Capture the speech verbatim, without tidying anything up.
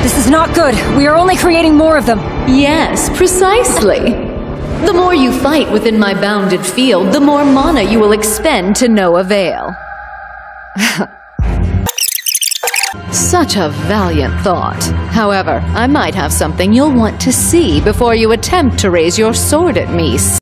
This is not good. We are only creating more of them. Yes, precisely. The more you fight within my bounded field, the more mana you will expend to no avail. Such a valiant thought. However, I might have something you'll want to see before you attempt to raise your sword at me.